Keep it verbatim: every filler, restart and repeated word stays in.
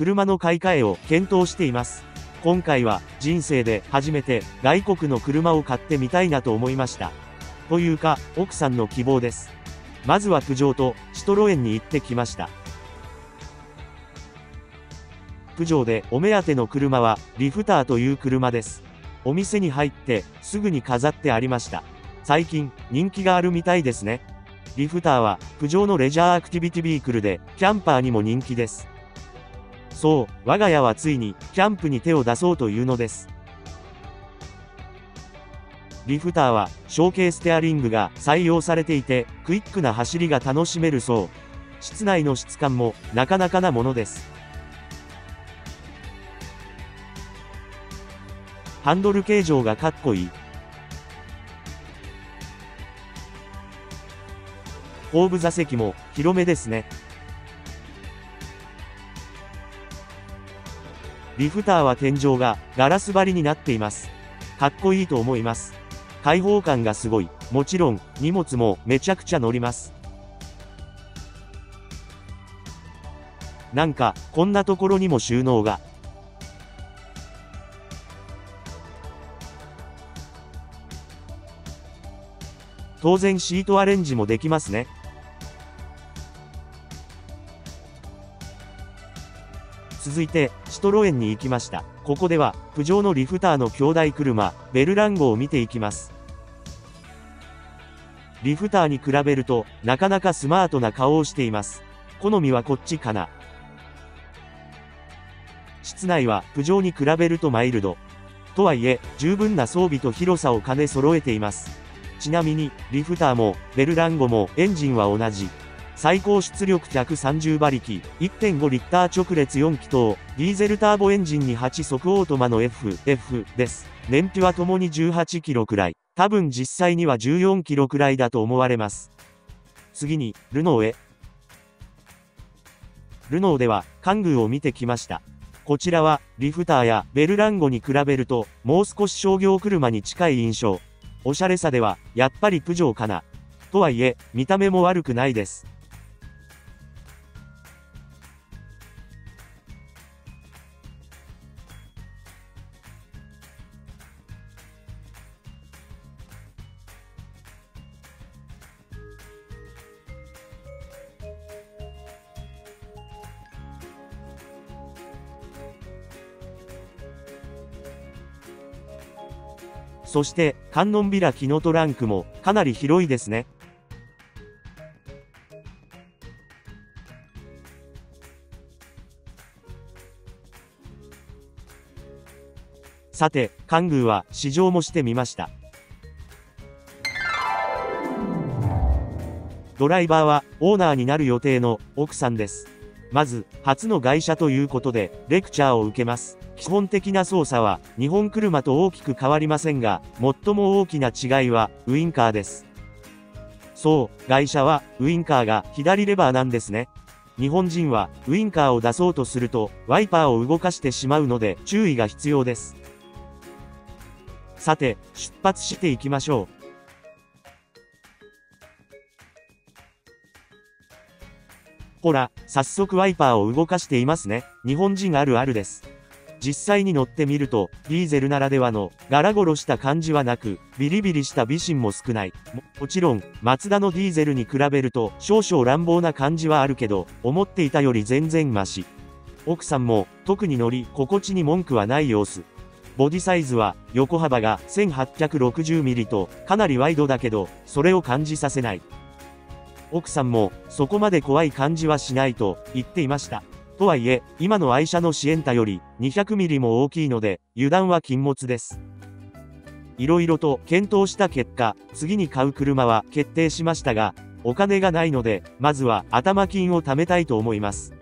車の買い替えを検討しています。今回は人生で初めて外国の車を買ってみたいなと思いました。というか、奥さんの希望です。まずはプジョーとシトロエンに行ってきました。プジョーでお目当ての車はリフターという車です。お店に入ってすぐに飾ってありました。最近人気があるみたいですね。リフターはプジョーのレジャーアクティビティビークルでキャンパーにも人気です。そう、我が家はついにキャンプに手を出そうというのです。リフターはショーケーステアリングが採用されていてクイックな走りが楽しめるそう。室内の質感もなかなかなものです。ハンドル形状がかっこいい。後部座席も広めですね。リフターは天井がガラス張りになっています。かっこいいと思います。開放感がすごい。もちろん荷物もめちゃくちゃ乗ります。なんかこんなところにも収納が。当然シートアレンジもできますね。続いてシトロエンに行きました。ここではプジョーのリフターの兄弟車ベルランゴを見ていきます。リフターに比べるとなかなかスマートな顔をしています。好みはこっちかな。室内はプジョーに比べるとマイルド。とはいえ十分な装備と広さを兼ね揃えています。ちなみに、リフターも、ベルランゴも、エンジンは同じ。最高出力ひゃくさんじゅうばりき、いってんごリッター直列よんきとう、ディーゼルターボエンジンにはちそくオートマの F、F です。燃費はともにじゅうはちキロくらい。多分実際にはじゅうよんキロくらいだと思われます。次に、ルノーへ。ルノーでは、カングーを見てきました。こちらは、リフターやベルランゴに比べると、もう少し商業車に近い印象。おしゃれさでは、やっぱりプジョーかな。とはいえ、見た目も悪くないです。そして、観音開きのトランクも、かなり広いですね。さて、カングーは、試乗もしてみました。ドライバーは、オーナーになる予定の、奥さんです。まず、初の外車ということで、レクチャーを受けます。基本的な操作は、日本車と大きく変わりませんが、最も大きな違いは、ウインカーです。そう、外車は、ウインカーが左レバーなんですね。日本人は、ウインカーを出そうとすると、ワイパーを動かしてしまうので、注意が必要です。さて、出発していきましょう。ほら、早速ワイパーを動かしていますね。日本人あるあるです。実際に乗ってみると、ディーゼルならではの、ガラゴロした感じはなく、ビリビリした微震も少ない。も、もちろん、マツダのディーゼルに比べると、少々乱暴な感じはあるけど、思っていたより全然マシ。奥さんも、特に乗り心地に文句はない様子。ボディサイズは、横幅が せんはっぴゃくろくじゅうミリ と、かなりワイドだけど、それを感じさせない。奥さんも、そこまで怖い感じはしないと、言っていました。とはいえ、今の愛車のシエンタより にひゃくミリ も大きいので、油断は禁物です。いろいろと検討した結果、次に買う車は決定しましたが、お金がないので、まずは頭金を貯めたいと思います。